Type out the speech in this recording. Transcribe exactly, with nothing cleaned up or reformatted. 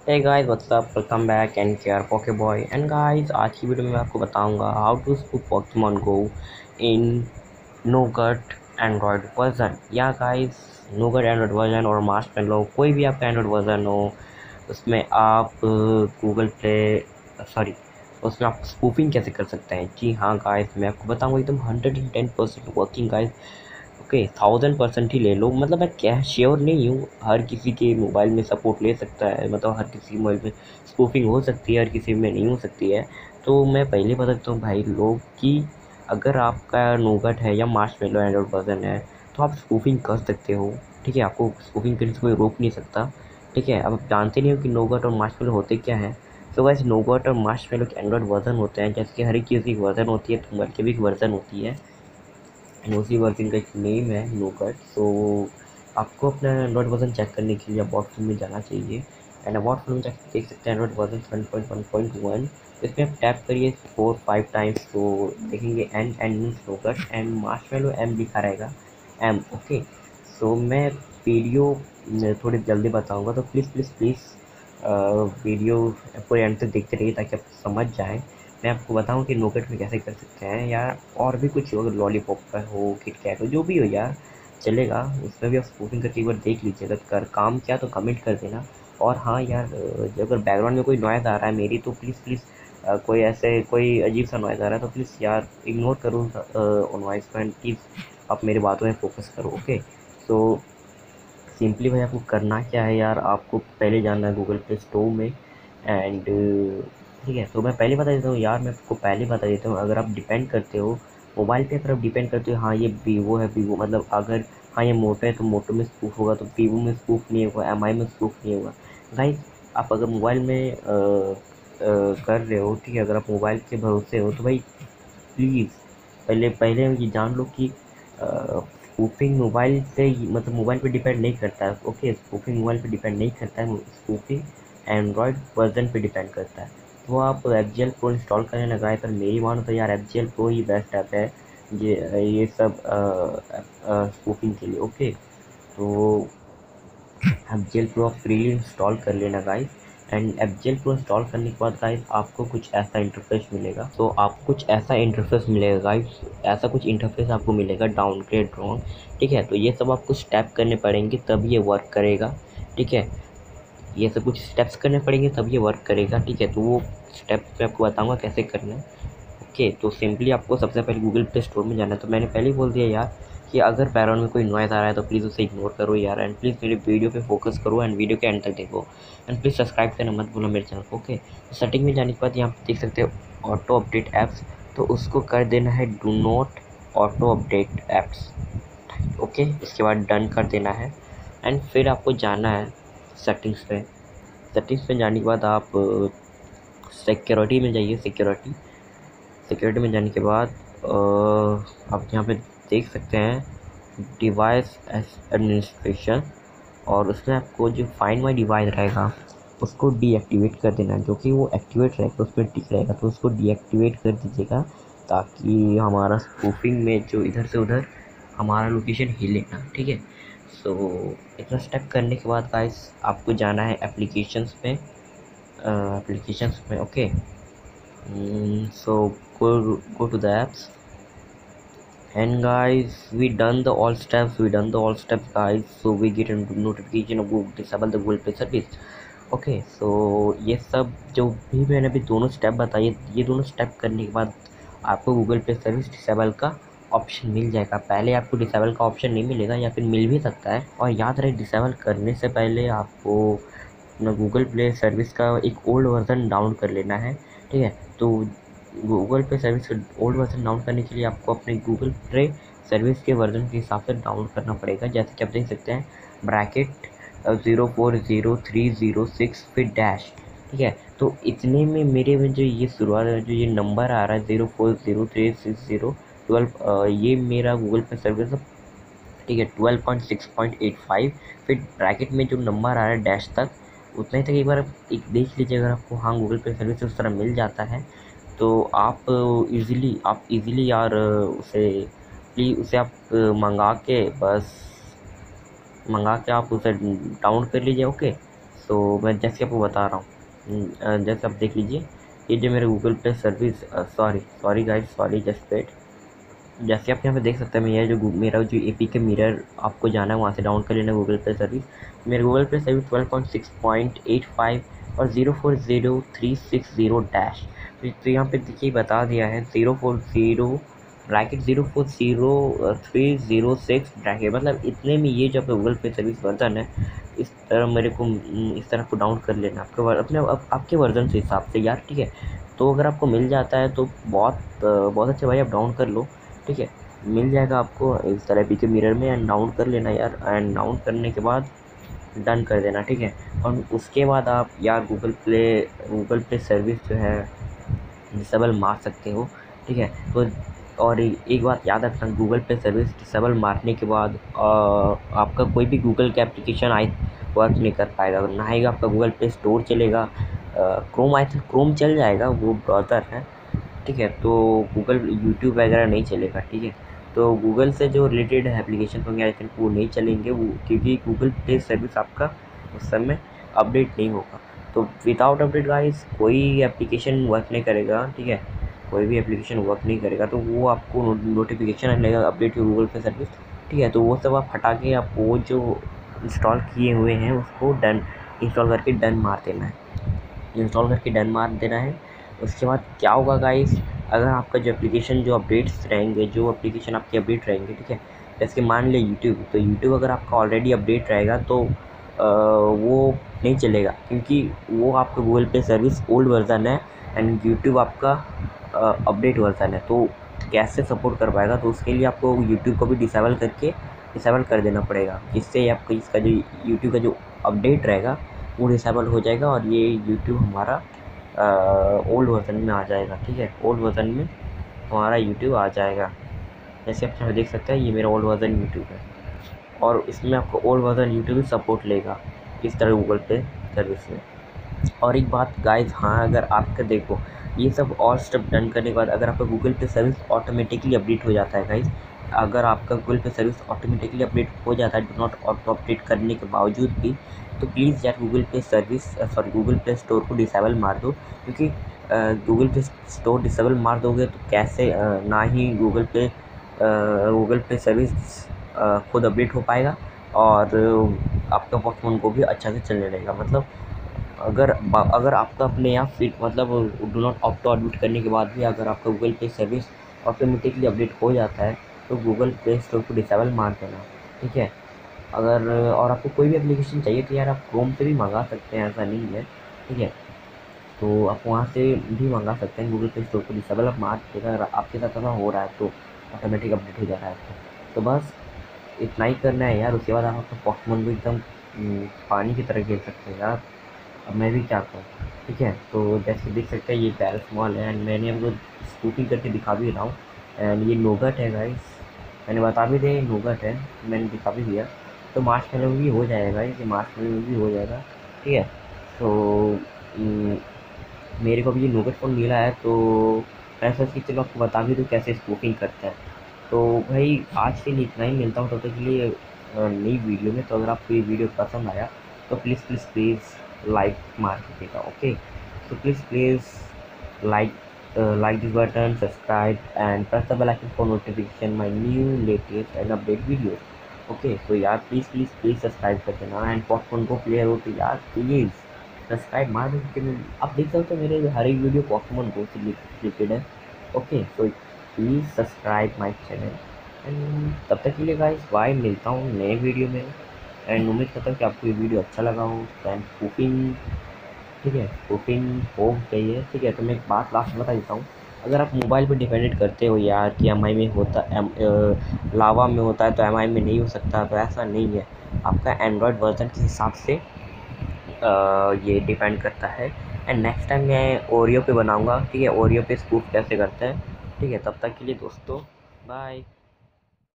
Hey guys what's up, welcome back and care poke boy. And guys आज की video में मैं आपको बताऊंगा how to spoof Pokemon Go in Nougat Android version. या guys Nougat Android version और Marshmallow कोई भी आपका एंड्रॉयड वर्जन हो उसमें आप गूगल प्ले सॉरी उसमें आप स्पूफिंग कैसे कर सकते हैं। जी हाँ गाइस, मैं आपको बताऊंगा एकदम hundred and ten percent working guys. Okay, thousand percent ही ले लो। मतलब मैं क्या श्योर नहीं हूँ, हर किसी के मोबाइल में सपोर्ट ले सकता है, मतलब हर किसी के मोबाइल में स्पूफिंग हो सकती है, हर किसी में नहीं हो सकती है। तो मैं पहले बता देता हूँ भाई लोग कि अगर आपका नोगट है या मार्शमैलो एंड्रॉइड वर्जन है तो आप स्पूफिंग कर सकते हो। ठीक है, आपको स्पूफिंग करने से कोई रोक नहीं सकता। ठीक है, अब आप जानते नहीं हो कि नोगट और मार्शमैलो होते क्या हैं। तो वैसे नोगट और मार्शमैलो के एंड्रॉइड वर्जन होते हैं, जैसे कि हर एक चीज़ की वर्जन होती है, तो मोबाइल की भी एक वर्जन होती है। उसी वर्जन का एक नेम है नोगट। तो आपको अपना एंड्रॉइड वर्जन चेक करने के लिए अबाउट फोन में जाना चाहिए। एंड अबाउट फोन में जाकर देख सकते हैं Android version one point one point one. इसमें आप टैप करिए फोर फाइव टाइम्स तो देखेंगे and and means Nougat and Marshmallow M लिखा रहेगा, एम। ओके, सो मैं वीडियो थोड़ी जल्दी बताऊंगा, तो प्लीज़ प्लीज़ प्लीज़ वीडियो पूरे एंड तक देखते रहिए ताकि आप समझ जाएँ। मैं आपको बताऊं कि नोगट में कैसे कर सकते हैं यार। और भी कुछ हो, लॉलीपॉप का हो, किटकैट हो, जो भी हो यार चलेगा, उसमें भी आप स्पूफिंग करके एक बार देख लीजिए। अगर कर काम किया तो कमेंट कर देना। और हाँ यार, अ, अगर बैकग्राउंड में कोई नॉइज़ आ रहा है मेरी, तो प्लीज़ प्लीज़ कोई ऐसे कोई अजीब सा नॉइज़ आ रहा है तो प्लीज़ यार इग्नोर करो नॉइज़ को, एंड प्लीज़ आप मेरी बातों में फोकस करो। ओके, तो सिंपली भाई आपको करना क्या है यार, आपको पहले जाना है गूगल प्ले स्टोर में। एंड ठीक है, तो मैं पहले बता देता हूँ यार, मैं आपको पहले बता देता हूँ। अगर आप डिपेंड करते हो मोबाइल पे, अगर आप डिपेंड करते हो हाँ ये वीवो है, वीवो मतलब अगर हाँ ये मोटो है तो मोटो में स्पूफ होगा, तो वीवो में स्पूफ नहीं होगा, एम आई में स्पूफ नहीं होगा। गाइस आप अगर मोबाइल में आ, आ, कर रहे हो, ठीक है, अगर आप मोबाइल के भरोसे हो तो भाई प्लीज़ पहले पहले ये जान लो कि स्पूफिंग मोबाइल से मतलब मोबाइल पे डिपेंड नहीं करता है। ओके, स्पूफिंग मोबाइल पे डिपेंड नहीं करता है, स्पूफिंग एंड्रॉयड वर्जन पे डिपेंड करता है। तो आप F G L pro install करने लगाए, पर मेरी मानो तो यार एफ जी एल प्रो ही बेस्ट ऐप है ये ये सब स्पूफिंग के लिए। ओके, तो एफ जी एल प्रो आप फ्रीली इंस्टॉल कर लेना guys. And F G L pro install करने के बाद गाइस आपको कुछ ऐसा इंटरफेस मिलेगा। तो आपको कुछ ऐसा इंटरफेस मिलेगा गाइस, ऐसा कुछ इंटरफेस आपको मिलेगा डाउनग्रेड रॉन्ग। ठीक है, तो ये सब आपको स्टेप करने पड़ेंगे तब ये वर्क करेगा। ठीक है, ये सब कुछ स्टेप्स करने पड़ेंगे तब ये वर्क करेगा। ठीक है, तो वो स्टेप्स मैं आपको बताऊँगा कैसे करना है। ओके, तो सिंपली आपको सबसे पहले गूगल प्ले स्टोर में जाना है। तो मैंने पहले ही बोल दिया यार कि अगर बैकग्राउंड में कोई नॉइज़ आ रहा है तो प्लीज़ उसे इग्नोर करो यार, एंड प्लीज़ मेरे वीडियो पे फोकस करो एंड वीडियो के एंड तक देखो। एंड प्लीज़ सब्सक्राइब करना मत भूलो मेरे चैनल को। ओके, तो सेटिंग में जाने के बाद यहाँ पे देख सकते हो ऑटो अपडेट ऐप्स, तो उसको कर देना है do not auto update apps. Okay, इसके बाद डन कर देना है। एंड फिर आपको जाना है सेटिंग्स पे। सेटिंग्स पे जाने के बाद आप सिक्योरिटी में जाइए। सिक्योरिटी सिक्योरिटी में जाने के बाद अ, आप यहाँ पे देख सकते हैं डिवाइस एडमिनिस्ट्रेशन, और उसमें आपको जो फाइंड माई डिवाइस रहेगा उसको डीएक्टिवेट कर देना है। जो कि वो एक्टिवेट रहेगा उसमें टिक रहेगा, तो उसको डीएक्टिवेट कर दीजिएगा ताकि हमारा स्पूफिंग में जो इधर से उधर हमारा लोकेशन हिले ना। ठीक है, सो इतना स्टेप करने के बाद गाइस आपको जाना है एप्लीकेशंस में। एप्लीकेशंस में okay, Mm, so go go to the apps, and guys we done the all steps we done the all steps guys, so we get a notification of Google disable the Google Play service. Okay, so ये सब जो भी मैंने अभी दोनों step बताए, ये दोनों स्टेप करने के बाद आपको गूगल पे सर्विस डिसेबल का ऑप्शन मिल जाएगा। पहले आपको डिसेबल का ऑप्शन नहीं मिलेगा, या फिर मिल भी सकता है। और याद रहे डिसेबल करने से पहले आपको अपना गूगल प्ले सर्विस का एक ओल्ड वर्जन डाउनलोड कर लेना है। ठीक है, तो गूगल पे सर्विस का ओल्ड वर्जन डाउनलोड करने के लिए आपको अपने गूगल प्ले सर्विस के वर्जन के हिसाब से डाउनलोड करना पड़ेगा। जैसे कि आप देख सकते हैं bracket zero four zero three zero six फिर डैश। ठीक है, तो इतने में मेरे में जो ये शुरुआत जो ये नंबर आ रहा है zero four zero three six zero twelve, ये मेरा गूगल पे सर्विस। ठीक है, twelve point six point eight five फिर ब्रैकेट में जो नंबर आ रहा है डैश तक, उतना ही तक एक बार एक देख लीजिए। अगर आपको हाँ गूगल पे सर्विस उस तरह मिल जाता है तो आप इजीली आप इजीली यार उसे प्लीज़ उसे आप मंगा के बस मंगा के आप उसे डाउनलोड कर लीजिए। ओके, तो मैं जैसे आपको बता रहा हूँ, जैसे आप देख लीजिए, ये जो मेरे गूगल पे service, sorry sorry guys, sorry just wait. जैसे आप यहाँ पे देख सकते हैं, मैं ये जो गू- मेरा जो ए पी के मिरर आपको जाना है वहाँ से डाउनलोड कर लेना गूगल पे सर्विस। मेरे गूगल पे service twelve point six point eight five और zero four zero three six zero dash. तो यहाँ पे देखिए बता दिया है zero four zero bracket zero four zero three zero six bracket, मतलब इतने में ये जो गूगल पे सर्विस वर्जन है, इस तरह मेरे को इस तरह को डाउनलोड कर लेना आपके वर- अपने आप, आपके वर्जन से हिसाब से यार, ठीक है। तो अगर आपको मिल जाता है तो बहुत बहुत अच्छे भाई, आप डाउन कर लो, ठीक है। मिल जाएगा आपको इस तरह पी के मिरर में, एंड डाउन कर लेना यार, एंड डाउन करने के बाद डन कर देना, ठीक है। और उसके बाद आप यार Google Play Google Play service जो है डिसेबल मार सकते हो, ठीक है। तो और ए- एक बात याद रखना, गूगल पे सर्विस डिसेबल मारने के बाद आ, आपका कोई भी गूगल का एप्लीकेशन आई वर्क नहीं कर पाएगा, ना ही आपका गूगल पे स्टोर चलेगा। क्रोम आई थिंक क्रोम चल जाएगा, वो ब्राउज़र है, ठीक है। तो गूगल यूट्यूब वगैरह नहीं चलेगा, ठीक है। तो गूगल से जो रिलेटेड एप्लीकेशन होंगे आई थिंक वो नहीं चलेंगे, वो क्योंकि गूगल पे सर्विस आपका उस समय अपडेट नहीं होगा। तो विदाउट अपडेट गाइस कोई एप्लीकेशन वर्क नहीं करेगा, ठीक है। कोई भी एप्लीकेशन वर्क नहीं करेगा, तो वो आपको नोटिफिकेशन आएगा अपडेट गूगल पे सर्विस, ठीक है। तो वो सब आप हटा के आप वो जो इंस्टॉल किए हुए हैं उसको डन इंस्टॉल करके डन मार देना है, इंस्टॉल करके डन मार देना है। उसके बाद क्या होगा गाइस, अगर आपका जो एप्लीकेशन जो अपडेट्स रहेंगे, जो एप्लीकेशन आपके अपडेट रहेंगे, ठीक है। जैसे मान लिया यूट्यूब, तो यूट्यूब अगर आपका ऑलरेडी अपडेट रहेगा तो आ, वो नहीं चलेगा, क्योंकि वो आपका गूगल पे सर्विस ओल्ड वर्जन है एंड यूट्यूब आपका अपडेट वर्जन है। तो कैसे सपोर्ट कर पाएगा, तो उसके लिए आपको यूट्यूब को भी डिसेबल करके डिसेबल कर देना पड़ेगा, जिससे आपका इसका जो यूट्यूब का जो अपडेट रहेगा वो डिसेबल हो जाएगा और ये यूट्यूब हमारा ओल्ड वर्जन में आ जाएगा, ठीक है। ओल्ड वर्जन में हमारा यूट्यूब आ जाएगा। जैसे आप यहाँ देख सकते हैं, ये मेरा ओल्ड वर्जन यूट्यूब है और इसमें आपको ओल्ड वर्जन यूट्यूब भी सपोर्ट लेगा इस तरह गूगल पे सर्विस में। और एक बात गाइस, हाँ, अगर आपका देखो ये सब और स्टेप डन करने के बाद अगर आपका गूगल पे सर्विस ऑटोमेटिकली अपडेट हो जाता है गाइस, अगर आपका गूगल पे सर्विस ऑटोमेटिकली अपडेट हो जाता है डू नॉट ऑटो अपडेट करने के बावजूद भी, तो प्लीज़ यार गूगल पे service sorry Google Play Store को डिसेबल मार दो, क्योंकि गूगल पे स्टोर डिसेबल मार दोगे तो कैसे अ, ना ही गूगल पे गूगल पे सर्विस खुद अपडेट हो पाएगा और आपका फोन को भी अच्छा से चलने लगेगा। मतलब अगर अगर आपका अपने आप फिर मतलब डू नॉट ऑप्ट अपडेट करने के बाद भी अगर आपका गूगल पे सर्विस ऑटोमेटिकली अपडेट हो जाता है तो गूगल प्ले स्टोर को डिसेबल मार देना, ठीक है। अगर और आपको कोई भी एप्लीकेशन चाहिए तो यार आप क्रोम से भी मंगा सकते हैं, ऐसा नहीं है, ठीक है। तो आप वहाँ से भी मंगा सकते हैं, गूगल प्ले स्टोर को डिसेबल आप मार देगा। अगर आपके साथ ऐसा हो रहा है तो ऑटोमेटिक अपडेट हो जा रहा है तो, तो बस इतना ही करना है यार। उसके बाद आप अपने पॉकेमॉन को एकदम हम्म, पानी की तरह खेल सकते हैं यार। अब मैं भी क्या करूँ, ठीक है। तो जैसे देख सकते हैं ये पैरिस मॉल है एंड मैंने आपको स्कूटी करके दिखा भी रहा हूँ, एंड ये नोगट है गाइस, मैंने बता भी दिया ये नोगट है, मैंने दिखा भी दिया। तो मार्च में भी हो जाएगा, ये मार्च में भी हो जाएगा, ठीक है। तो हम्म, मेरे को भी ये नोगट फ़ोन मिला है, तो मैं सोच कि चलो आपको बता भी दूँ कैसे स्पूफिंग करते हैं। तो भाई आज के लिए इतना ही, मिलता हूँ तब तक के लिए अ, नई वीडियो में। तो अगर आपको ये वीडियो पसंद आया तो प्लीज़ प्लीज़ प्लीज़ लाइक मार दीजिएगा, ओके। तो please please like like this button, subscribe and press the bell icon for notification my new latest and update video, okay. तो यार प्लीज़ प्लीज़ प्लीज़ सब्सक्राइब कर देना एंड पॉपकॉर्न को player हो तो यार प्लीज़ सब्सक्राइब मार दो, क्योंकि आप देख सकते हो मेरे हर एक वीडियो पॉकेमॉन गो से रिलेटेड है, okay. So please subscribe my channel and तब तक के लिए गाइस बाय, मिलता हूँ नए वीडियो में। एंड उम्मीद करता हूँ कि आपको ये वीडियो अच्छा लगा हो। एंड स्पूफिंग, ठीक है, स्पूफिंग हो गई है, ठीक है। तो मैं एक बात लास्ट बता देता हूँ, अगर आप मोबाइल पे डिपेंडेंट करते हो यार कि एम आई में होता एम लावा में होता है तो एम आई में नहीं हो सकता, तो ऐसा नहीं है। आपका एंड्रॉयड वर्जन के हिसाब से अ, ये डिपेंड करता है। एंड नेक्स्ट टाइम मैं ओरियो पे बनाऊंगा, ठीक है, ओरियो पे स्कूप कैसे करते हैं, ठीक है। तब तक के लिए दोस्तों बाय।